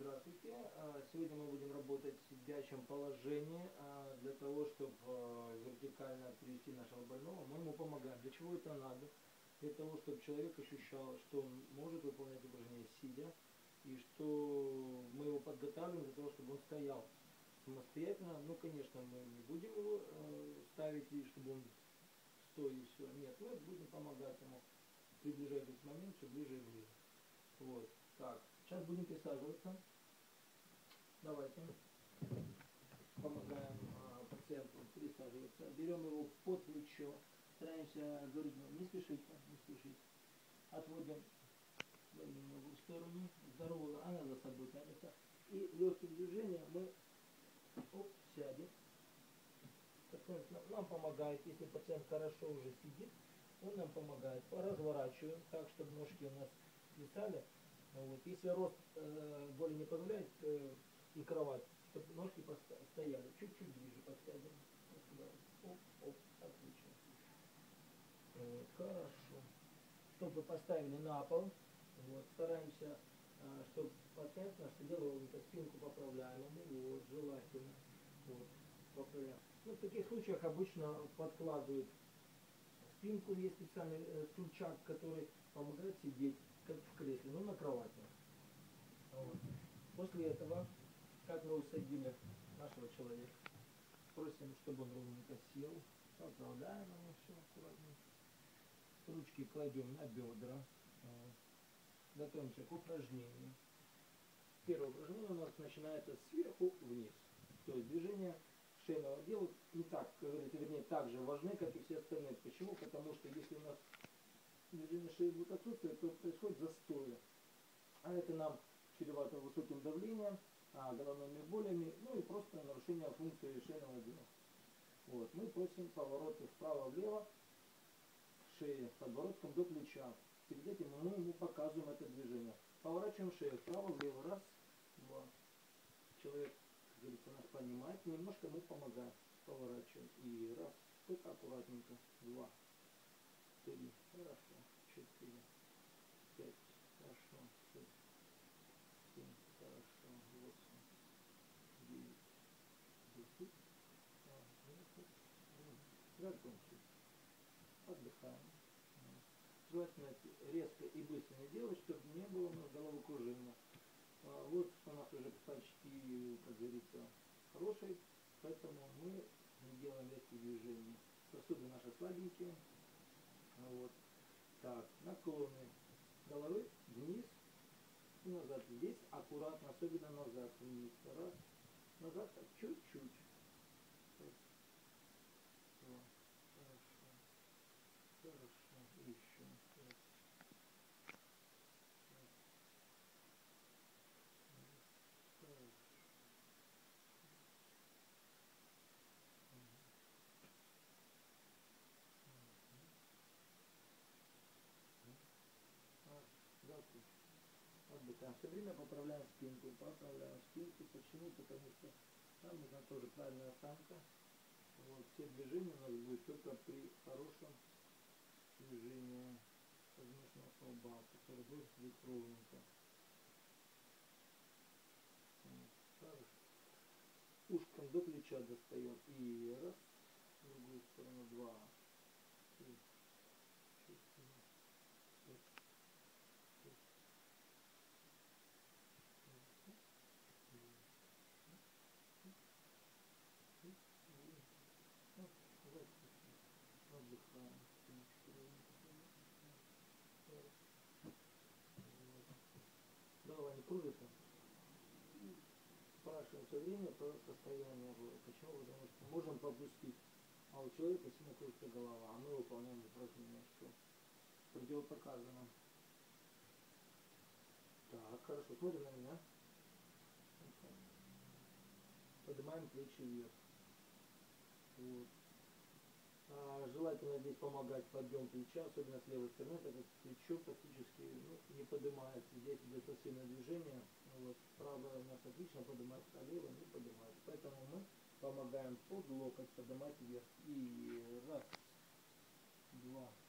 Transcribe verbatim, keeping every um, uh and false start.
Здравствуйте. Сегодня мы будем работать в сидячем положении. Для того, чтобы вертикально привести нашего больного, мы ему помогаем. Для чего это надо? Для того, чтобы человек ощущал, что он может выполнять упражнения сидя, и что мы его подготавливаем для того, чтобы он стоял самостоятельно. Ну, конечно, мы не будем его ставить, чтобы он стоя и все. Нет, мы будем помогать ему, приближать этот момент все ближе и ближе. Вот. Так, сейчас будем присаживаться. Давайте. Помогаем а, пациенту присаживаться. Берем его под плечо. Стараемся говорить, не спешите, не спешите. Отводим больную ногу в сторону. Здорово, она за собой тянется. И легким движением мы оп, сядем. Пациент нам, нам помогает. Если пациент хорошо уже сидит, он нам помогает. Разворачиваем так, чтобы ножки у нас свисали. Вот. Если рост э, более не позволяет э, и кровать, чтобы ножки стояли, чуть-чуть ближе подсядем. Оп, оп, отлично. Вот, хорошо. Чтобы вы поставили на пол, вот, стараемся, э, чтобы пациент наш сидел ровненько, спинку поправляем ему, вот, желательно. Вот, поправляем. Ну, в таких случаях обычно подкладывают спинку, есть специальный э, стульчак, который помогает сидеть, как в кресле, но на кровати. Вот. После этого, как мы усадили нашего человека, просим, чтобы он ровненько сел, поправляем ему все аккуратненько. Ручки кладем на бедра. Вот. Готовимся к упражнению. Первое упражнение у нас начинается сверху вниз. То есть движение шейного отдела не так, как говорится, вернее, так же важны, как и все остальные. Почему? Потому что если у нас движение шеи будет отсутствовать, то происходит застой. А это нам чревато высоким давлением, головными болями, ну и просто нарушение функции шейного отдела. Вот. Мы просим повороты вправо-влево, шеи подбородком до плеча. Перед этим мы ему показываем это движение. Поворачиваем шею вправо-влево. Раз, два. Человек, как говорится, нас понимает. Немножко мы помогаем. Поворачиваем. И раз, только аккуратненько. Два, три. Хорошо. Четыре, пять. Хорошо. Шесть. семь, хорошо, восемь, девять, десять, одиннадцать, закончили. Отдыхаем. Желательно резко и быстро не делать, чтобы не было у нас головокружения. Вот у нас уже почти, как говорится, хороший, поэтому мы не делаем резких движений. Сосуды наши слабенькие. Вот. Так, наклоны головы вниз и назад. Здесь аккуратно, особенно назад, вниз. Раз, назад, так, чуть-чуть. Раз, два, хорошо, хорошо, еще. Раз, раз, хорошо. Закончим. Отдыхаем. Все время поправляем спинку, поправляем спинку. Почему? Потому что нам нужна тоже правильная осанка. Вот, все движения у нас будут только при хорошем движении подвздошного столба, который будет быть ровненько. Хорошо. Ушком до плеча достаем. И раз, в другую сторону, два, три, четыре, пять, шесть, отдыхаем. Голова не кружится. Спрашиваем все время по состоянию. Почему? Потому что можем пропустить. А у человека сильно кружится голова, а мы выполняем упражнение. Все. Противопоказано. Так, хорошо. Смотрим на меня. Поднимаем плечи вверх. Вот. А, желательно здесь помогать подъем плеча, особенно с левой стороны, так как плечо практически ну, не поднимается. Здесь идет пассивное движение. Вот. Правая у нас отлично поднимается, а левая не поднимается. Поэтому мы помогаем под локоть поднимать вверх. И раз, два,